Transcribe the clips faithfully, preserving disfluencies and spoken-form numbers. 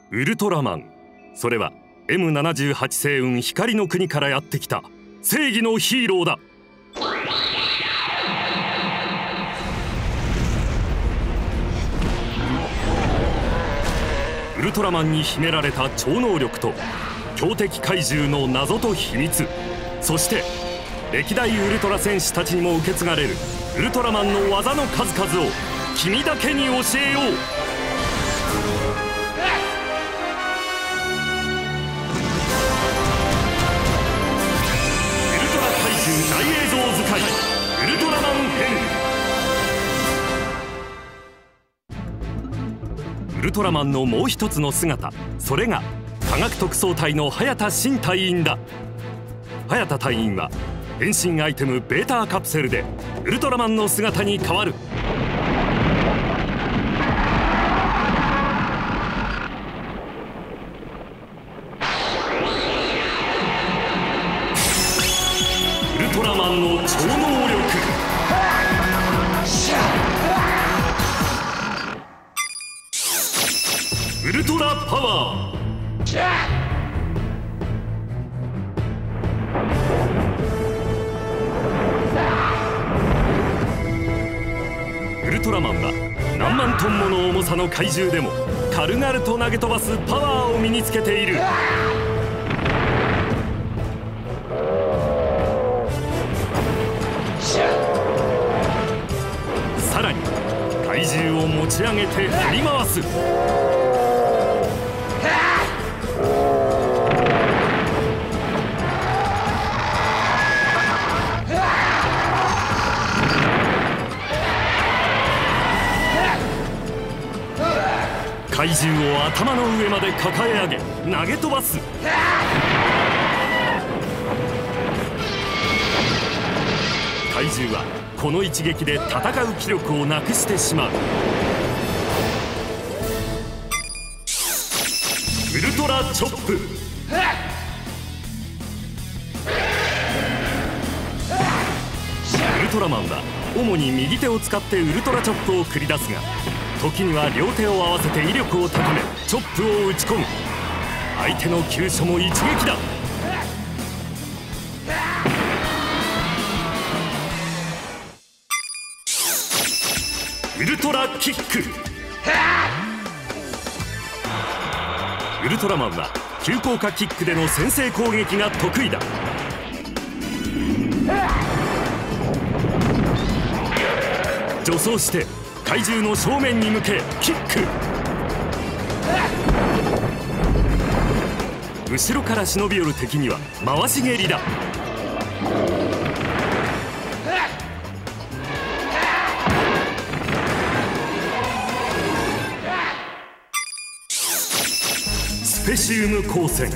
ウルトラマン、それは エムななじゅうはち 星雲光の国からやってきた正義のヒーローだ。ウルトラマンに秘められた超能力と強敵怪獣の謎と秘密、そして歴代ウルトラ戦士たちにも受け継がれるウルトラマンの技の数々を君だけに教えよう。ウルトラ怪獣大映像使いウルトラマン編。ウルトラマンのもう一つの姿、それが科学特捜隊の早田新隊員だ。早田隊員は変身アイテムベーターカプセルでウルトラマンの姿に変わる。ウルトラマンの超能力、ウルトラパワー。ウルトラマンは何万トンもの重さの怪獣でも軽々と投げ飛ばすパワーを身につけている。さらに怪獣を持ち上げて振り回す。怪獣を頭の上まで抱え上げ投げ飛ばす。怪獣はこの一撃で戦う気力をなくしてしまう。ウルトラチョップ。ウルトラマンは主に右手を使ってウルトラチョップを繰り出すが、時には両手を合わせて威力を高めチョップを打ち込む。相手の急所も一撃だ。ウルトラキック。ウルトラマンは急降下キックでの先制攻撃が得意だ。助走して怪獣の正面に向けキック。後ろから忍び寄る敵には回し蹴りだ。スペシウム光線。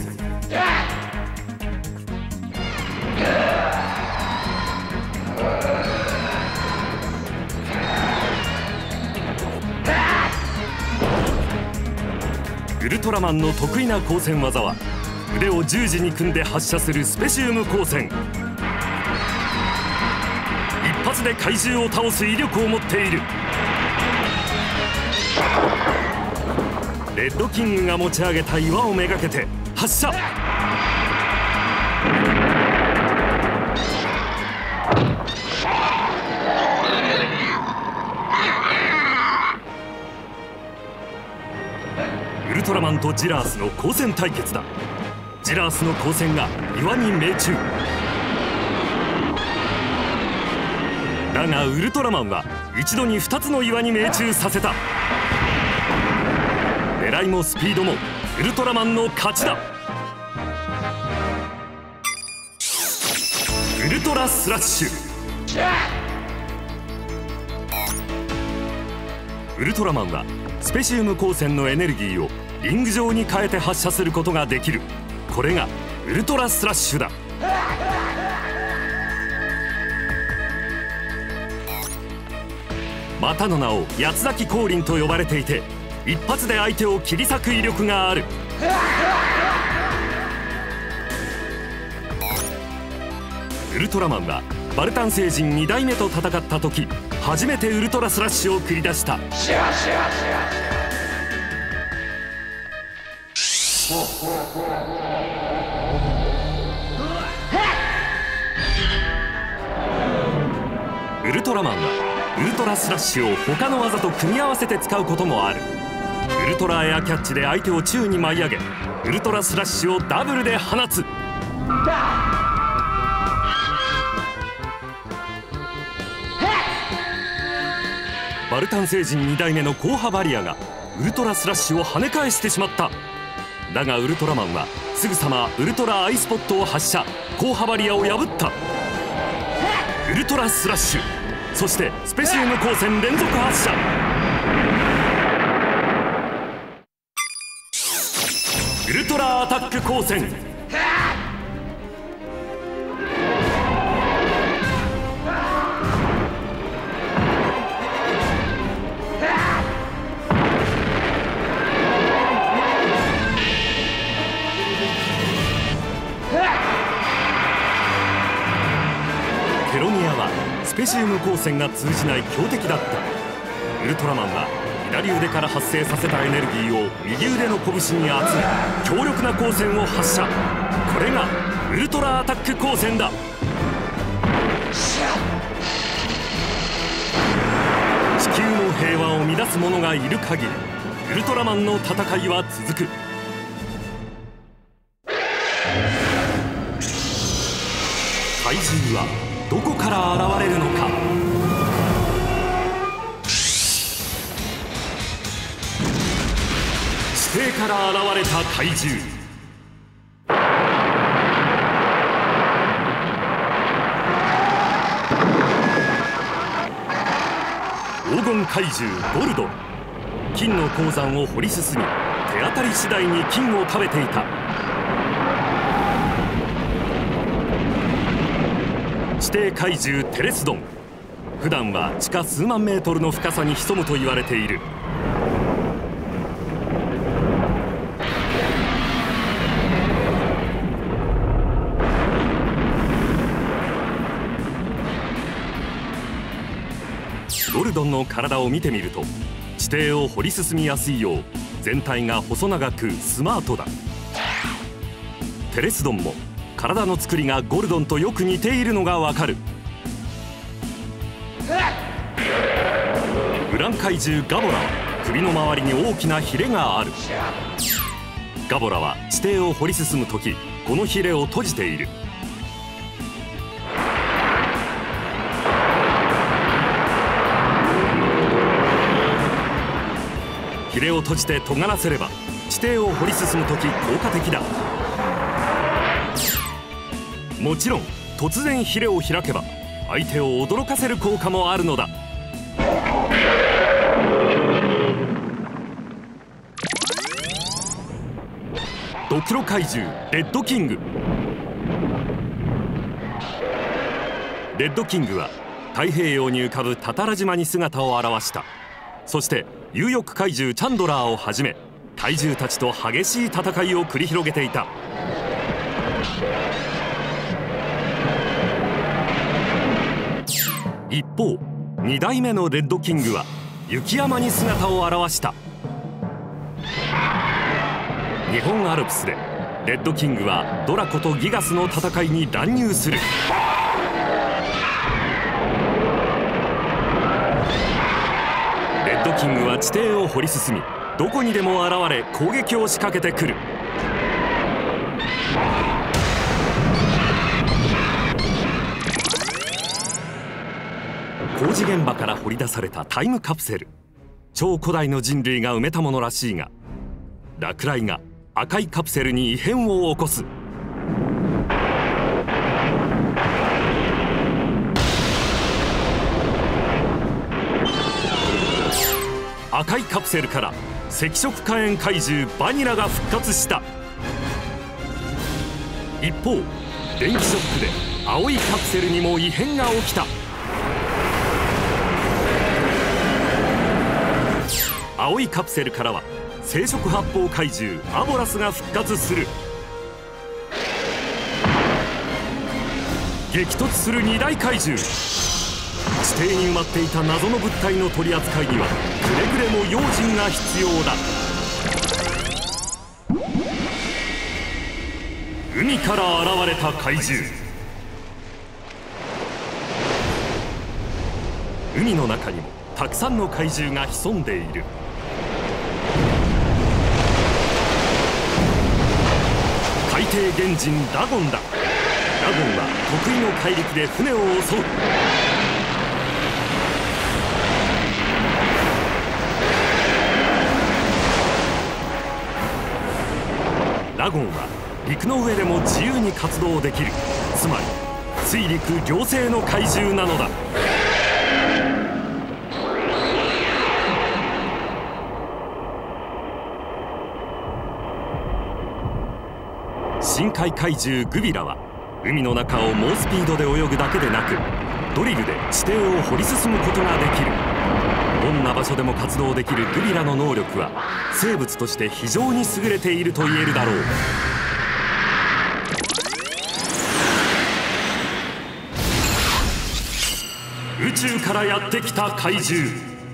ウルトラマンの得意な光線技は腕を十字に組んで発射するスペシウム光線。一発で怪獣を倒す威力を持っている。レッドキングが持ち上げた岩をめがけて発射。ウルトラマンとジラースの光線対決だ。ジラースの光線が岩に命中。だがウルトラマンは一度にふたつの岩に命中させた。狙いもスピードもウルトラマンの勝ちだ。ウルトラスラッシュ。ウルトラマンはスペシウム光線のエネルギーをリング状に変えて発射することができる。これがウルトラスラッシュだ。またの名を八つ咲き降臨と呼ばれていて、一発で相手を切り裂く威力がある。ウルトラマンはバルタン星人に代目と戦った時初めてウルトラスラッシュを繰り出した。 ウルトラマンはウルトラスラッシュを他の技と組み合わせて使うこともある。ウルトラエアキャッチで相手を宙に舞い上げ、ウルトラスラッシュをダブルで放つ。バルタン星人に代目のコーハバリアがウルトラスラッシュを跳ね返してしまった。だがウルトラマンはすぐさまウルトラアイスポットを発射、コーハバリアを破った。ウルトラスラッシュ、そしてスペシウム光線連続発射。ウルトラアタック光線。ケロニアはスペシウム光線が通じない強敵だった。ウルトラマンは左腕から発生させたエネルギーを右腕の拳に集め、強力な光線を発射。これがウルトラアタック光線だ。地球の平和を乱す者がいる限り、ウルトラマンの戦いは続く。怪獣はどこから現れるのか。地底から現れた怪獣。黄金怪獣ゴルドン。金の鉱山を掘り進み、手当たり次第に金を食べていた。地底怪獣テレスドン。普段は地下数万メートルの深さに潜むと言われている。ゴルドンの体を見てみると、地底を掘り進みやすいよう全体が細長くスマートだ。テレスドンも体の作りがゴルドンとよく似ているのがわかる。ウラン怪獣ガボラは首の周りに大きなヒレがある。ガボラは地底を掘り進む時、このヒレを閉じている。ヒレを閉じて尖らせれば地底を掘り進む時効果的だ。もちろん突然ヒレを開けば相手を驚かせる効果もあるのだ。ドクロ怪獣レッドキング。レッドキングは太平洋に浮かぶタタラ島に姿を現した。そして有翼怪獣チャンドラーをはじめ怪獣たちと激しい戦いを繰り広げていた。一方、に代目のレッドキングは雪山に姿を現した。日本アルプスでレッドキングはドラコとギガスの戦いに乱入する。レッドキングは地底を掘り進み、どこにでも現れ攻撃を仕掛けてくる。工事現場から掘り出されたタイムカプセル。超古代の人類が埋めたものらしいが、落雷が赤いカプセルに異変を起こす。赤いカプセルから赤色火炎怪獣バニラが復活した。一方、電気ショックで青いカプセルにも異変が起きた。青いカプセルからは生殖発泡怪獣アボラスが復活する。激突する二大怪獣。地底に埋まっていた謎の物体の取り扱いにはくれぐれも用心が必要だ。 海から現れた怪獣。海の中にもたくさんの怪獣が潜んでいる。海底原人ラゴンだ。ラゴンは得意の怪力で船を襲う。ラゴンは陸の上でも自由に活動できる、つまり水陸両生の怪獣なのだ。深海怪獣グビラは海の中を猛スピードで泳ぐだけでなく、ドリルで地底を掘り進むことができる。どんな場所でも活動できるグビラの能力は生物として非常に優れていると言えるだろう。宇宙からやってきた怪獣。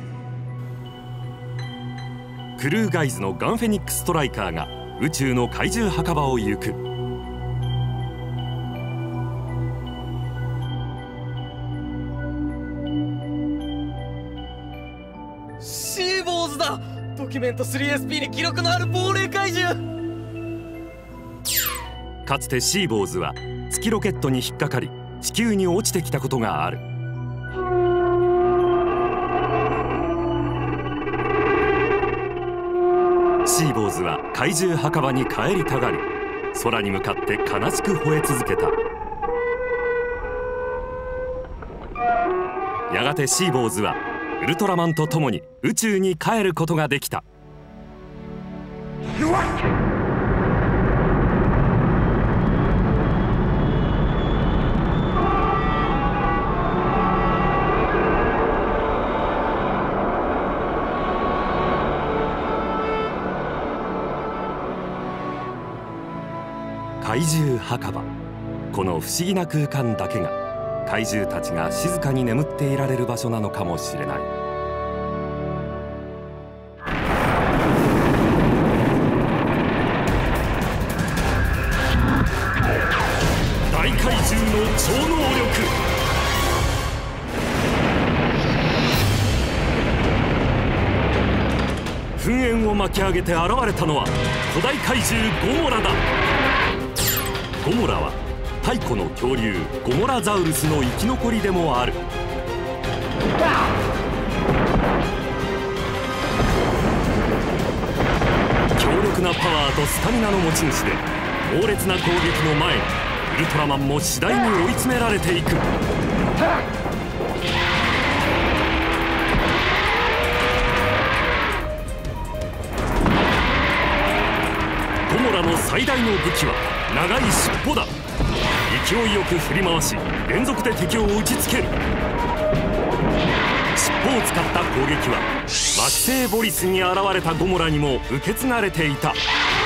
クルーガイズのガンフェニックストライカーが宇宙の怪獣墓場を行く。 シーボーズだ。ドキュメント スリーエスピー に記録のある亡霊怪獣。 かつてシーボーズは月ロケットに引っかかり地球に落ちてきたことがある。シーボーズは怪獣墓場に帰りたがり、空に向かって悲しく吠え続けた。やがてシーボーズはウルトラマンと共に宇宙に帰ることができた。怪獣墓場、この不思議な空間だけが怪獣たちが静かに眠っていられる場所なのかもしれない。大怪獣の超能力。噴煙を巻き上げて現れたのは古代怪獣ゴモラだ。ゴモラは太古の恐竜ゴモラザウルスの生き残りでもある。強力なパワーとスタミナの持ち主で猛烈な攻撃の前にウルトラマンも次第に追い詰められていく。ゴモラの最大の武器は長い尻尾だ。勢いよく振り回し連続で敵を打ちつける。尻尾を使った攻撃は惑星ボリスに現れたゴモラにも受け継がれていた。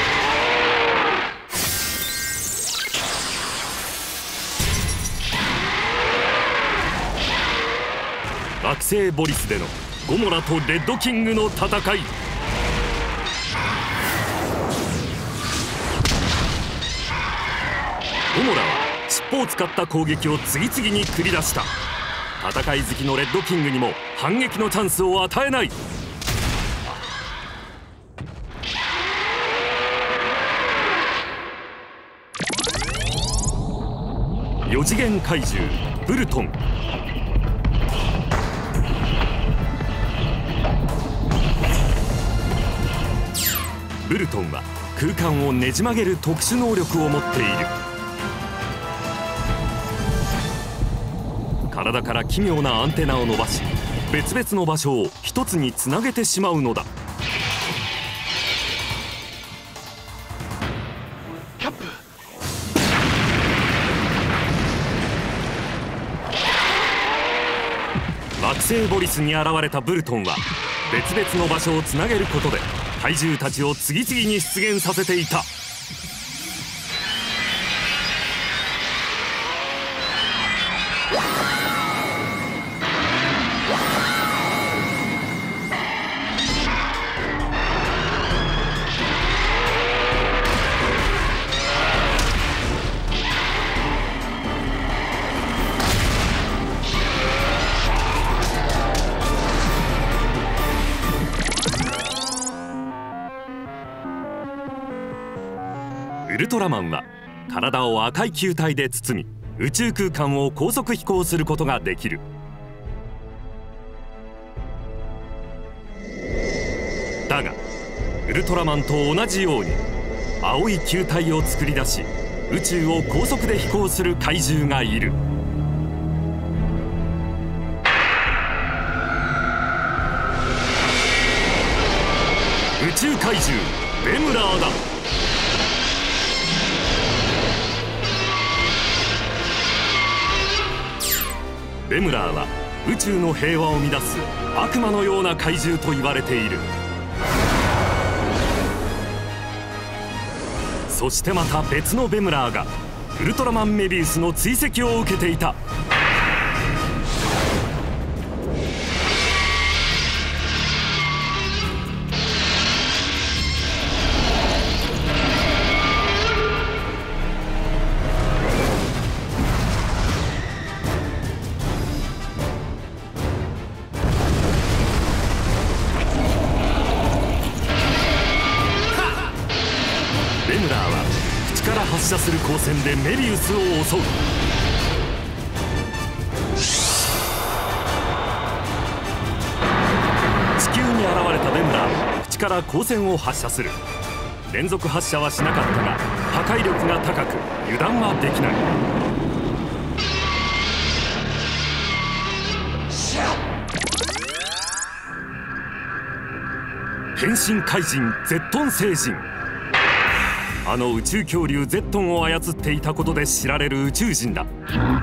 惑星ボリスでのゴモラとレッドキングの戦い。ゴモラは尻尾を使った攻撃を次々に繰り出した。戦い好きのレッドキングにも反撃のチャンスを与えない。よ次元怪獣ブルトン。ブルトンは空間をねじ曲げる特殊能力を持っている。体から奇妙なアンテナを伸ばし別々の場所を一つにつなげてしまうのだ。 キャップ。 惑星ボリスに現れたブルトンは別々の場所をつなげることで怪獣たちを次々に出現させていた。 ウルトラマンは体を赤い球体で包み宇宙空間を高速飛行することができる。だがウルトラマンと同じように青い球体を作り出し宇宙を高速で飛行する怪獣がいる。宇宙怪獣ベムラーだ。ベムラーは宇宙の平和を乱す悪魔のような怪獣と言われている。そしてまた別のベムラーがウルトラマンメビウスの追跡を受けていた。ベムラーは口から発射する光線でメビウスを襲う。地球に現れたベムラーは口から光線を発射する。連続発射はしなかったが破壊力が高く油断はできない。変身怪人ゼットン星人。あの宇宙恐竜ゼットンを操っていたことで知られる宇宙人だ。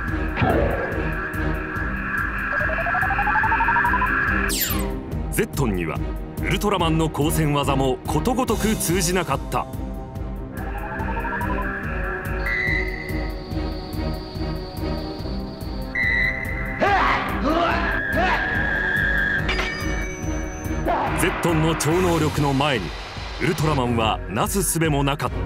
ゼットンにはウルトラマンの光線技もことごとく通じなかった。ゼットンの超能力の前にウルトラマンはなすすべもなかった。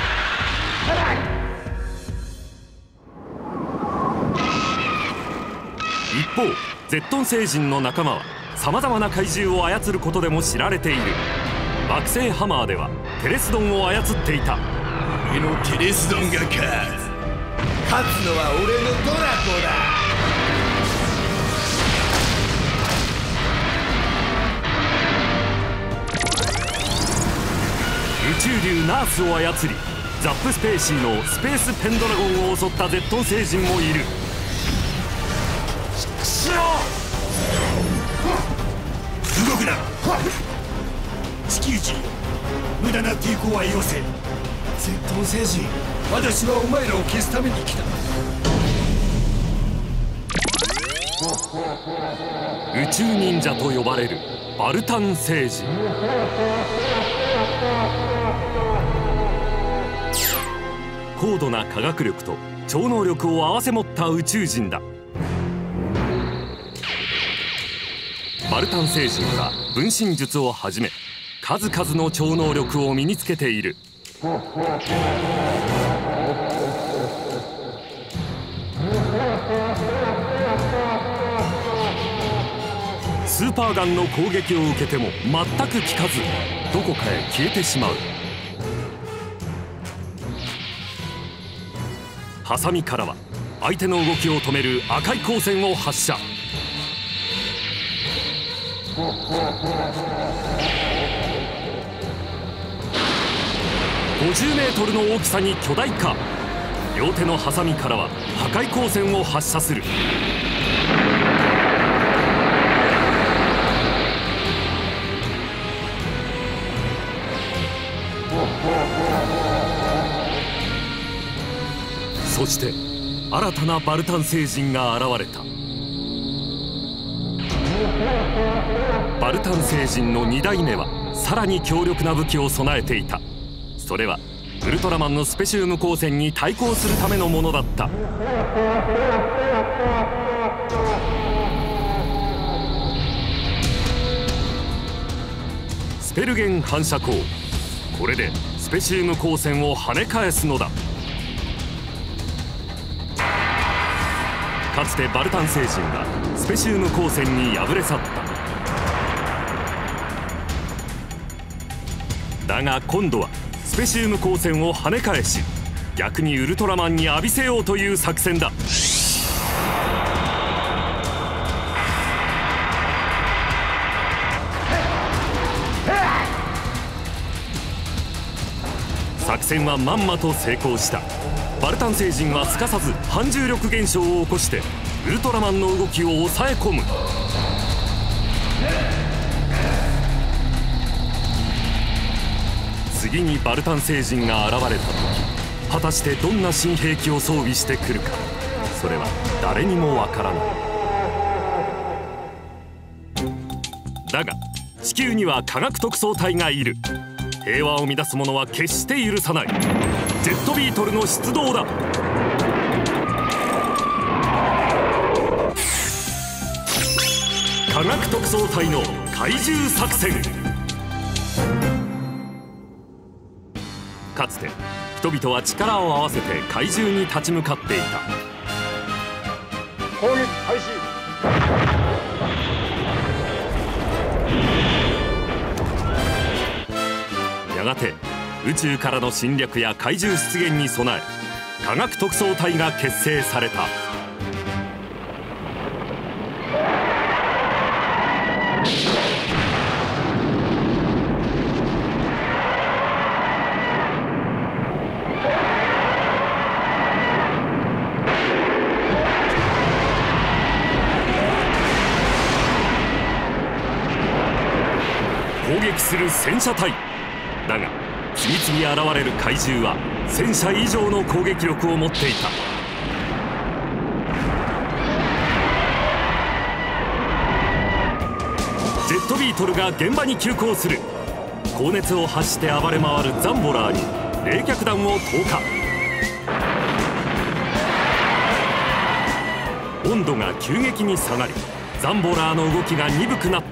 一方ゼットン星人の仲間はさまざまな怪獣を操ることでも知られている。惑星ハマーではテレスドンを操っていた。 俺のテレスドンが勝つ。勝つのは俺のドラゴだ。 宇宙竜ナースを操りザップスペーシーのスペースペンドラゴンを襲ったゼットン星人もいる。 動くな。地球人よ、無駄な抵抗はよせ。ゼットン星人、私はお前らを消すために来た。 宇宙忍者と呼ばれるバルタン星人。高度な科学力と超能力を併せ持った宇宙人だ。バルタン星人は分身術をはじめ数々の超能力を身につけている。スーパーガンの攻撃を受けても全く効かずどこかへ消えてしまう。ハサミからは相手の動きを止める赤い光線を発射。ごじゅうメートルの大きさに巨大化。両手のハサミからは破壊光線を発射する。そして新たなバルタン星人が現れた。バルタン星人のに代目はさらに強力な武器を備えていた。それはウルトラマンのスペシウム光線に対抗するためのものだった。スペルゲン反射光。これでスペシウム光線を跳ね返すのだ。かつてバルタン星人はスペシウム光線に敗れ去った。だが今度はスペシウム光線を跳ね返し、逆にウルトラマンに浴びせようという作戦だ。作戦はまんまと成功した。バルタン星人はすかさず反重力現象を起こしてウルトラマンの動きを抑え込む。次にバルタン星人が現れた時、果たしてどんな新兵器を装備してくるか、それは誰にもわからない。だが地球には科学特捜隊がいる。平和を乱す者は決して許さない。ジェットビートルの出動だ。科学特捜隊の怪獣作戦。かつて人々は力を合わせて怪獣に立ち向かっていた。 攻撃開始。 やがて宇宙からの侵略や怪獣出現に備え、科学特捜隊が結成された。攻撃する戦車隊だが、次々現れる怪獣は戦車以上の攻撃力を持っていた。ジェットビートルが現場に急行する。高熱を発して暴れ回るザンボラーに冷却弾を投下。温度が急激に下がり、ザンボラーの動きが鈍くなった。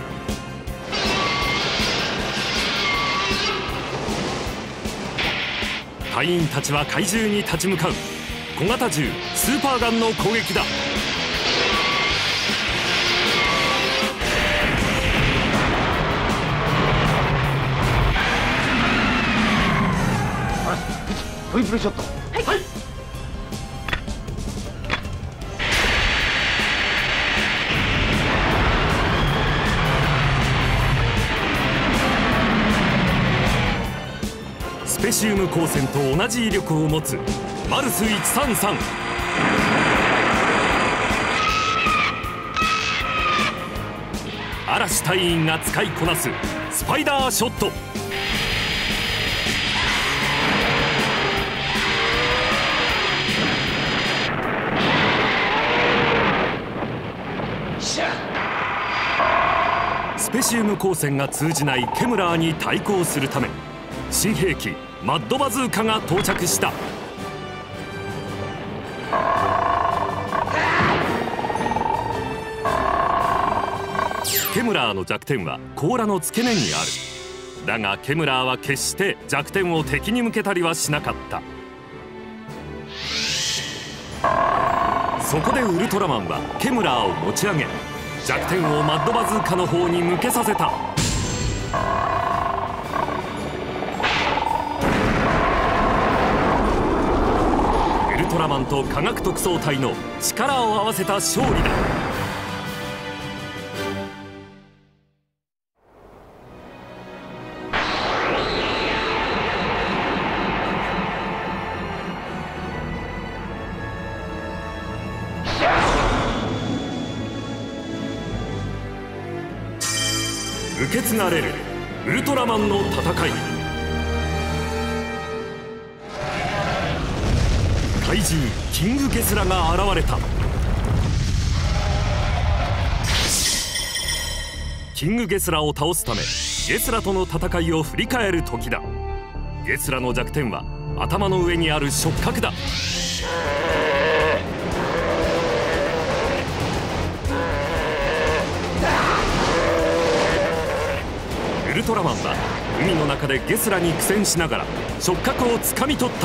隊員たちは怪獣に立ち向かう。小型銃スーパーガンの攻撃だ。 トリプルショット。はい、はい。 スペシウム光線と同じ威力を持つマルスいちさんさん。嵐隊員が使いこなすスパイダーショット。スペシウム光線が通じないケムラーに対抗するため、新兵器マッドバズーカが到着した。ケムラーの弱点は甲羅の付け根にある。だがケムラーは決して弱点を敵に向けたりはしなかった。そこでウルトラマンはケムラーを持ち上げ、弱点をマッドバズーカの方に向けさせた。ウルトラマンと科学特捜隊の力を合わせた勝利だ。受け継がれるウルトラマンの戦い。怪獣キングゲスラが現れた。キングゲスラを倒すためゲスラとの戦いを振り返る時だ。ゲスラの弱点は頭の上にある触覚だ。ウルトラマンは海の中でゲスラに苦戦しながら触覚をつかみ取った。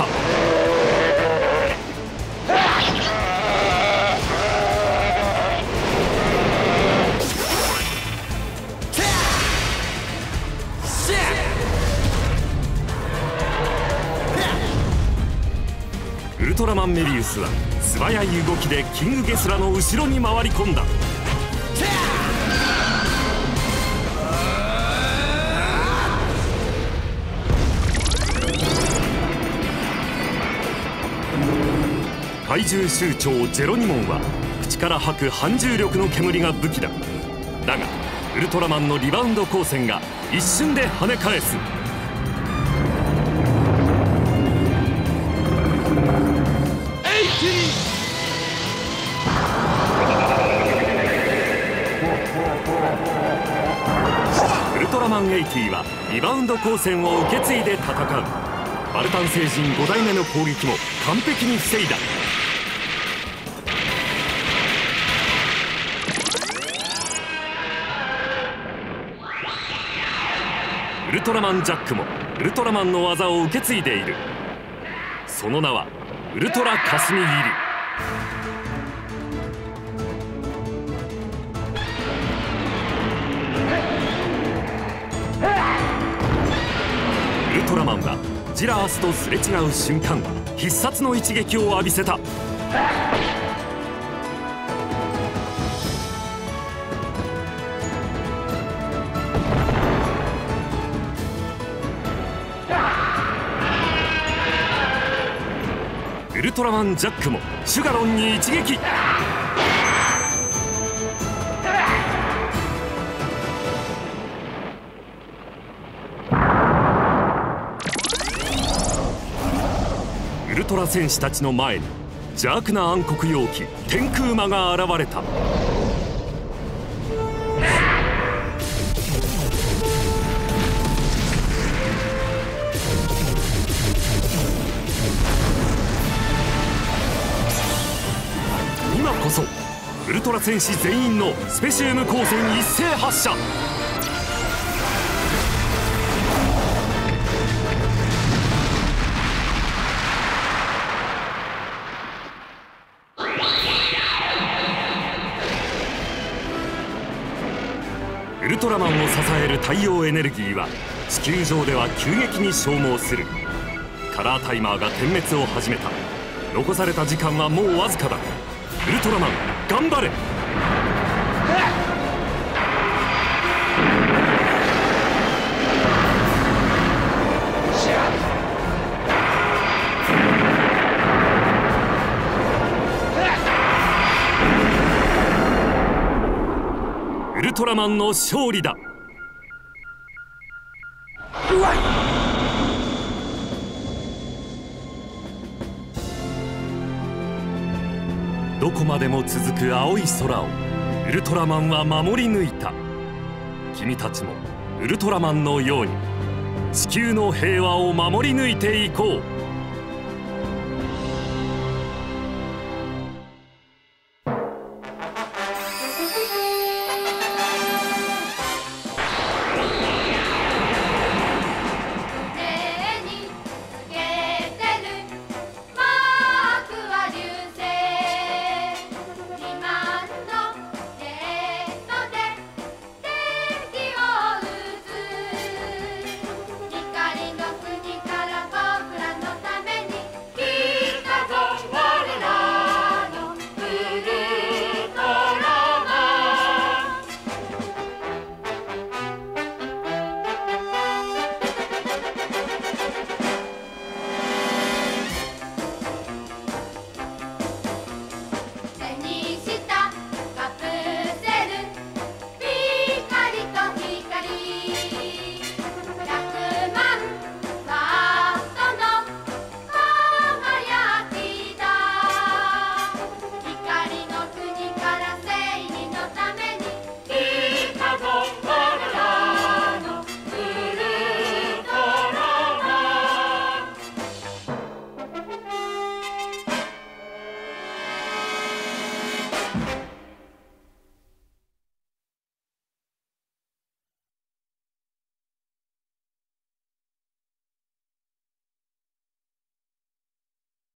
トラマンメビウスは素早い動きでキングゲスラの後ろに回り込んだ。怪獣酋長ジェロニモンは口から吐く反重力の煙が武器だ。だがウルトラマンのリバウンド光線が一瞬で跳ね返す。ウルトラマンはちじゅうはリバウンド光線を受け継いで戦う。バルタン星人ご代目の攻撃も完璧に防いだ。ウルトラマンジャックもウルトラマンの技を受け継いでいる。その名はウルトラ霞入り。ウルトラマンはジラースとすれ違う瞬間、必殺の一撃を浴びせた。ウルトラマンジャックもシュガロンに一撃。ウルトラ戦士たちの前に邪悪な暗黒妖気天空魔が現れた。今こそウルトラ戦士全員のスペシウム光線一斉発射。ウルトラマンを支える太陽エネルギーは地球上では急激に消耗する。カラータイマーが点滅を始めた。残された時間はもうわずかだ。ウルトラマン頑張れ。ウルトラマンの勝利だ。どこまでも続く青い空をウルトラマンは守り抜いた。君たちもウルトラマンのように地球の平和を守り抜いていこう。